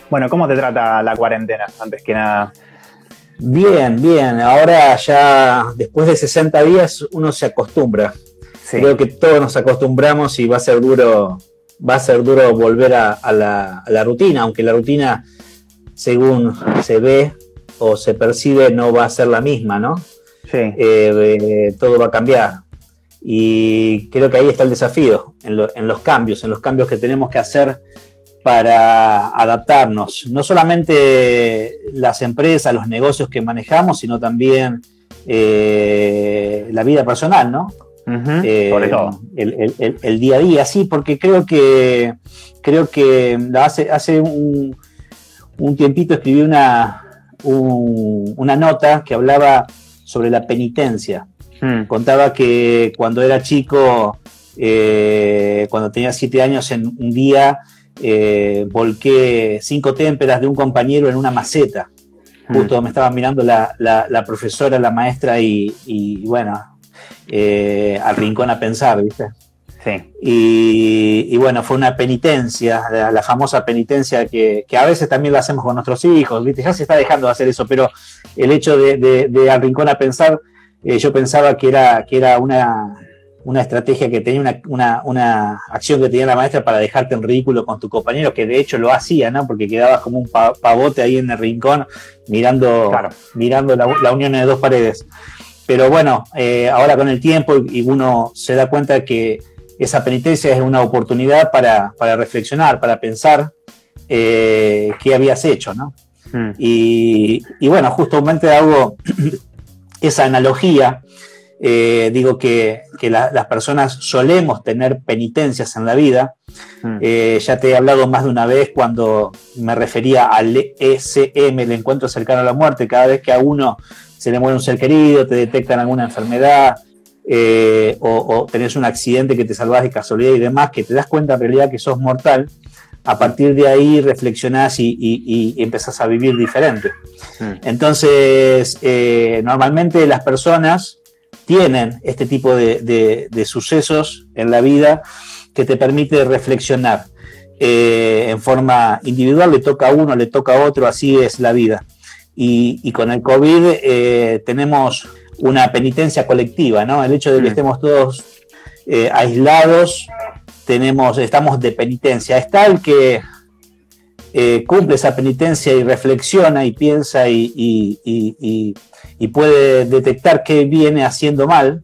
Bueno, ¿cómo te trata la cuarentena, antes que nada? Bien, bien. Ahora ya después de 60 días uno se acostumbra. Sí, Creo que todos nos acostumbramos y va a ser duro volver a la rutina, aunque la rutina, según se ve o se percibe, no va a ser la misma, ¿no? sí. Todo va a cambiar. Y creo que ahí está el desafío, en los cambios que tenemos que hacer para adaptarnos, no solamente las empresas, los negocios que manejamos, sino también la vida personal, ¿no? Sobre todo. El día a día, sí, porque creo que hace un tiempito escribí una nota que hablaba sobre la penitencia. Contaba que cuando era chico, cuando tenía 7 años, en un día volqué 5 témperas de un compañero en una maceta. Justo me estaba mirando la profesora, la maestra, y bueno, al rincón a pensar, ¿viste? Sí. Y bueno, fue una penitencia, la famosa penitencia que a veces también la hacemos con nuestros hijos, ¿viste? Ya se está dejando de hacer eso, pero el hecho de al rincón a pensar, yo pensaba que era una estrategia que tenía, una acción que tenía la maestra para dejarte en ridículo con tu compañero, que de hecho lo hacía, ¿no? Porque quedabas como un pavote ahí en el rincón mirando, Claro. mirando la unión de dos paredes. Pero bueno, ahora con el tiempo y uno se da cuenta que esa penitencia es una oportunidad para reflexionar, para pensar qué habías hecho, ¿no? Y bueno, justamente hago esa analogía. Digo que las personas solemos tener penitencias en la vida. Ya te he hablado más de una vez cuando me refería al ECM, el encuentro cercano a la muerte. Cada vez que a uno se le muere un ser querido, te detectan alguna enfermedad, o tenés un accidente que te salvás de casualidad y demás, que te das cuenta en realidad que sos mortal. A partir de ahí reflexionás y empezás a vivir diferente. Entonces, normalmente las personas tienen este tipo de sucesos en la vida que te permite reflexionar en forma individual. Le toca a uno, le toca a otro, así es la vida. Y con el COVID tenemos una penitencia colectiva, ¿no? El hecho de que estemos todos aislados, estamos de penitencia. Está el que cumple esa penitencia y reflexiona y piensa y puede detectar qué viene haciendo mal.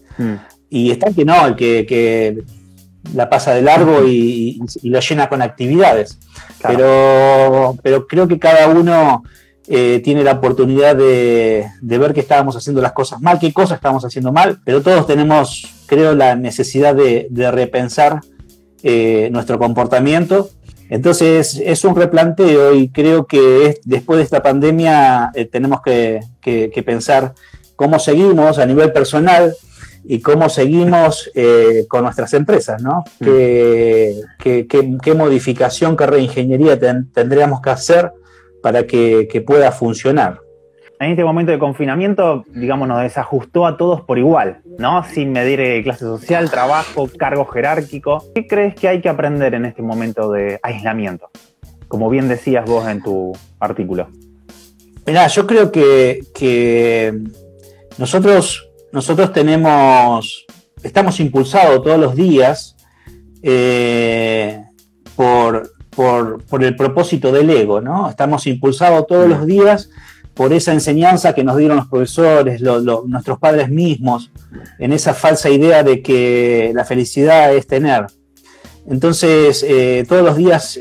Y está el que no, el que la pasa de largo y lo llena con actividades. Claro. Pero creo que cada uno tiene la oportunidad de ver que estábamos haciendo las cosas mal, qué cosas estábamos haciendo mal, pero todos tenemos, creo, la necesidad de repensar nuestro comportamiento. Entonces es un replanteo y creo que después de esta pandemia tenemos que pensar cómo seguimos a nivel personal y cómo seguimos con nuestras empresas, ¿no? ¿Qué modificación, qué reingeniería tendríamos que hacer para que pueda funcionar? En este momento de confinamiento, digamos, nos desajustó a todos por igual, ¿no? Sin medir clase social, trabajo, cargo jerárquico. ¿Qué crees que hay que aprender en este momento de aislamiento? Como bien decías vos en tu artículo. Mirá, yo creo que nosotros estamos impulsados todos los días por el propósito del ego, ¿no? Estamos impulsados todos los días por esa enseñanza que nos dieron los profesores, nuestros padres mismos, en esa falsa idea de que la felicidad es tener. Entonces, todos los días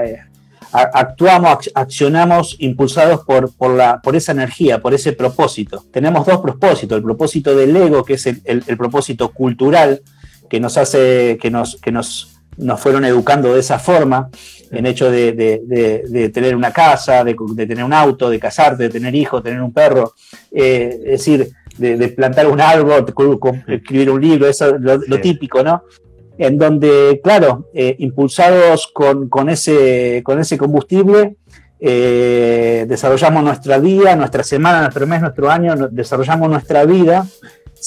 accionamos impulsados por esa energía, por ese propósito. Tenemos dos propósitos: el propósito del ego, que es el propósito cultural, que nos hace, que nos fueron educando de esa forma, en hecho de tener una casa, de tener un auto, de casarte, de tener hijos, de tener un perro, es decir, de plantar un árbol, escribir un libro, eso es lo típico, ¿no? En donde, claro, impulsados con ese combustible, desarrollamos nuestra vida, nuestra semana, nuestro mes, nuestro año, desarrollamos nuestra vida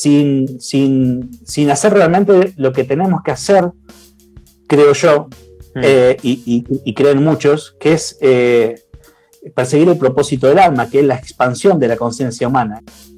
sin hacer realmente lo que tenemos que hacer, creo yo, y creen muchos, que es perseguir el propósito del alma, que es la expansión de la conciencia humana.